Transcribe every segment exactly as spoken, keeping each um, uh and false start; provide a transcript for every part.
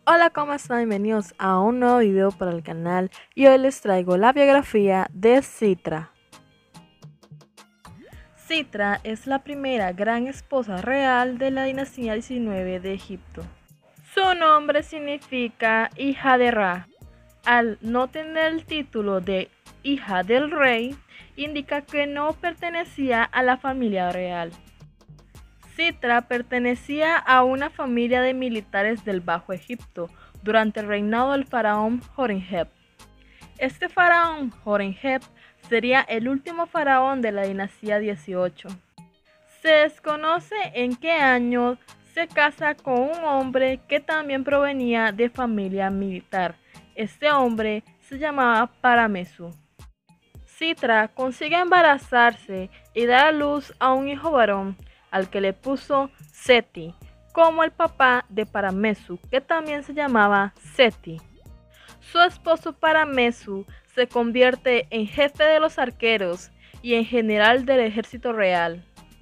Hola, ¿cómo están? Bienvenidos a un nuevo video para el canal y hoy les traigo la biografía de Citra. Citra es la primera gran esposa real de la dinastía diecinueve de Egipto. Su nombre significa hija de Ra. Al no tener el título de hija del rey, indica que no pertenecía a la familia real. Citra pertenecía a una familia de militares del Bajo Egipto durante el reinado del faraón Horemheb. Este faraón Horemheb sería el último faraón de la dinastía dieciocho. Se desconoce en qué año se casa con un hombre que también provenía de familia militar. Este hombre se llamaba Paramesu. Citra consigue embarazarse y dar a luz a un hijo varón, al que le puso Seti, como el papá de Paramesu, que también se llamaba Seti. Su esposo Paramesu se convierte en jefe de los arqueros y en general del ejército real.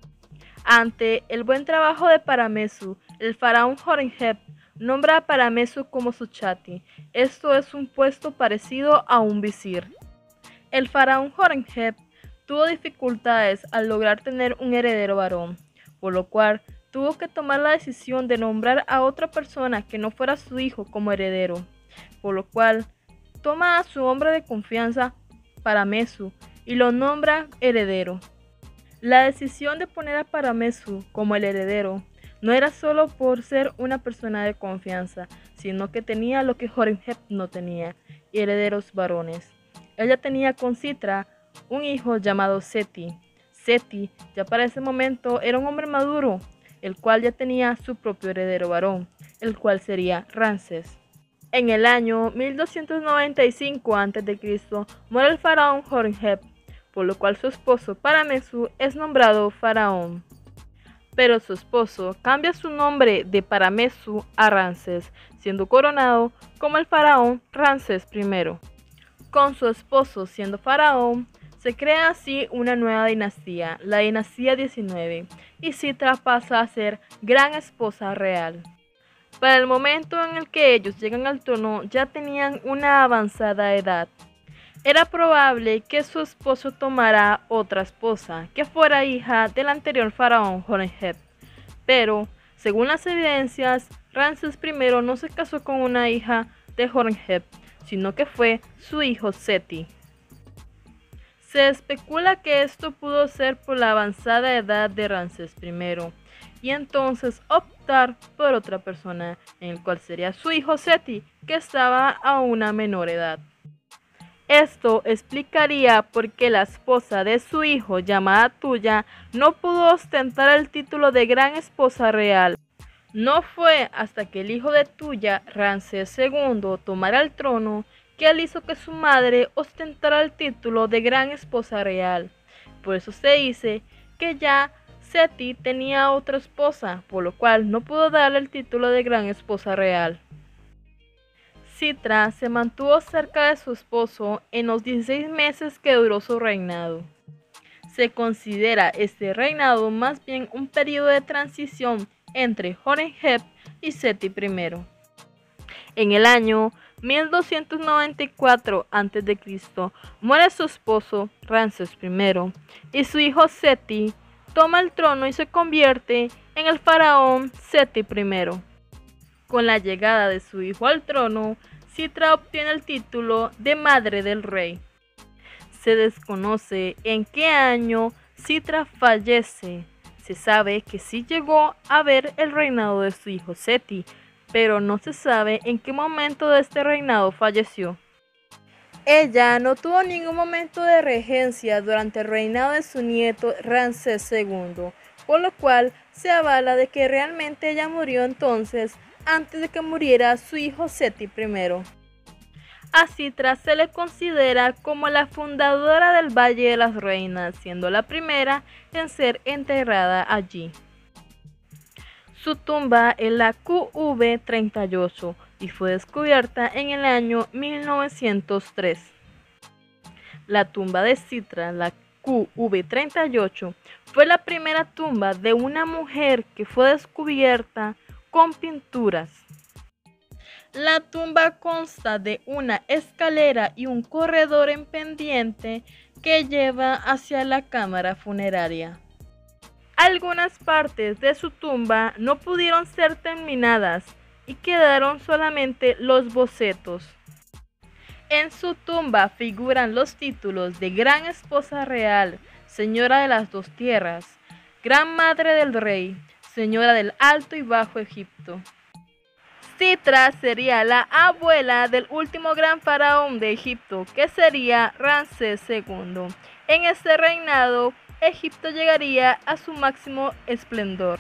Ante el buen trabajo de Paramesu, el faraón Horemheb nombra a Paramesu como su chati. Esto es un puesto parecido a un visir. El faraón Horemheb tuvo dificultades al lograr tener un heredero varón, por lo cual tuvo que tomar la decisión de nombrar a otra persona que no fuera su hijo como heredero, por lo cual toma a su hombre de confianza, Paramesu, y lo nombra heredero. La decisión de poner a Paramesu como el heredero no era solo por ser una persona de confianza, sino que tenía lo que Horemheb no tenía, herederos varones. Ella tenía con Citra un hijo llamado Seti. Seti ya para ese momento era un hombre maduro, el cual ya tenía su propio heredero varón, el cual sería Ramsés. En el año mil doscientos noventa y cinco antes de Cristo muere el faraón Horemheb, por lo cual su esposo Paramesu es nombrado faraón. Pero su esposo cambia su nombre de Paramesu a Ramsés, siendo coronado como el faraón Ramsés primero. Con su esposo siendo faraón, se crea así una nueva dinastía, la dinastía diecinueve, y Citra pasa a ser gran esposa real. Para el momento en el que ellos llegan al trono ya tenían una avanzada edad. Era probable que su esposo tomara otra esposa, que fuera hija del anterior faraón Horemheb, pero, según las evidencias, Ramsés primero no se casó con una hija de Horemheb, sino que fue su hijo Seti. Se especula que esto pudo ser por la avanzada edad de Ramsés primero, y entonces optar por otra persona, en el cual sería su hijo Seti, que estaba a una menor edad. Esto explicaría por qué la esposa de su hijo, llamada Tuya, no pudo ostentar el título de gran esposa real. No fue hasta que el hijo de Tuya, Ramsés segundo, tomara el trono, que él hizo que su madre ostentara el título de gran esposa real. Por eso se dice que ya Seti tenía otra esposa, por lo cual no pudo darle el título de gran esposa real. Citra se mantuvo cerca de su esposo en los dieciséis meses que duró su reinado. Se considera este reinado más bien un periodo de transición entre Horemheb y Seti primero. En el año mil doscientos noventa y cuatro antes de Cristo muere su esposo Ramsés primero y su hijo Seti toma el trono y se convierte en el faraón Seti primero. Con la llegada de su hijo al trono, Citra obtiene el título de madre del rey. Se desconoce en qué año Citra fallece. Se sabe que sí llegó a ver el reinado de su hijo Seti, pero no se sabe en qué momento de este reinado falleció. Ella no tuvo ningún momento de regencia durante el reinado de su nieto Ramsés segundo, por lo cual se avala de que realmente ella murió entonces antes de que muriera su hijo Seti primero. A Citra se le considera como la fundadora del Valle de las Reinas, siendo la primera en ser enterrada allí. Su tumba es la Q V treinta y ocho y fue descubierta en el año mil novecientos tres. La tumba de Citra, la Q V treinta y ocho, fue la primera tumba de una mujer que fue descubierta con pinturas. La tumba consta de una escalera y un corredor en pendiente que lleva hacia la cámara funeraria. Algunas partes de su tumba no pudieron ser terminadas y quedaron solamente los bocetos. En su tumba figuran los títulos de Gran Esposa Real, Señora de las Dos Tierras, Gran Madre del Rey, Señora del Alto y Bajo Egipto. Sitra sería la abuela del último gran faraón de Egipto, que sería Ramsés segundo. En este reinado, Egipto llegaría a su máximo esplendor.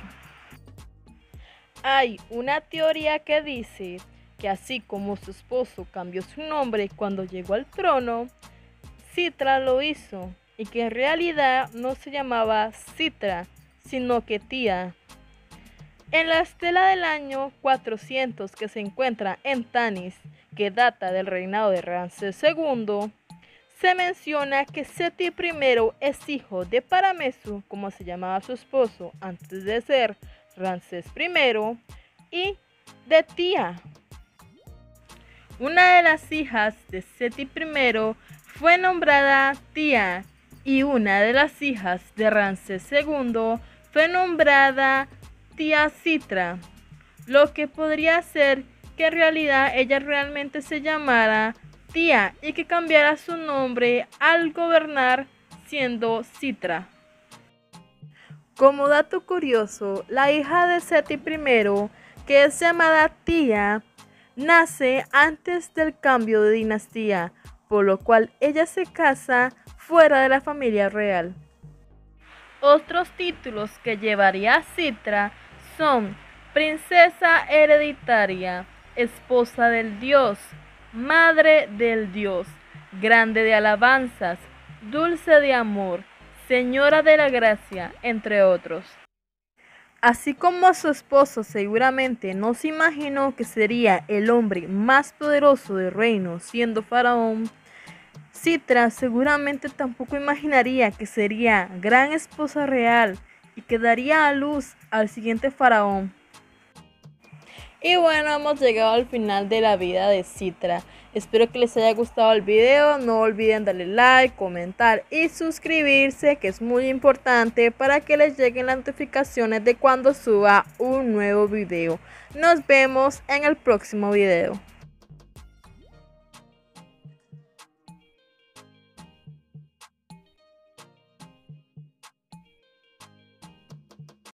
Hay una teoría que dice que así como su esposo cambió su nombre cuando llegó al trono, Sitra lo hizo, y que en realidad no se llamaba Sitra, sino que Tía. En la estela del año cuatrocientos que se encuentra en Tanis, que data del reinado de Ramsés segundo, se menciona que Seti primero es hijo de Paramesu, como se llamaba su esposo antes de ser Ramsés primero, y de Tía. Una de las hijas de Seti primero fue nombrada Tía, y una de las hijas de Ramsés segundo fue nombrada Tía Sitra, lo que podría ser que en realidad ella realmente se llamara Tía y que cambiara su nombre al gobernar siendo Sitra. Como dato curioso, la hija de Seti primero, que es llamada Tía, nace antes del cambio de dinastía, por lo cual ella se casa fuera de la familia real. Otros títulos que llevaría Sitra son Princesa Hereditaria, Esposa del Dios, Madre del Dios, Grande de Alabanzas, Dulce de Amor, Señora de la Gracia, entre otros. Así como su esposo seguramente no se imaginó que sería el hombre más poderoso del reino siendo faraón, Sitra seguramente tampoco imaginaría que sería gran esposa real y que daría a luz al siguiente faraón. Y bueno, hemos llegado al final de la vida de Sitra. Espero que les haya gustado el video. No olviden darle like, comentar y suscribirse, que es muy importante para que les lleguen las notificaciones de cuando suba un nuevo video. Nos vemos en el próximo video.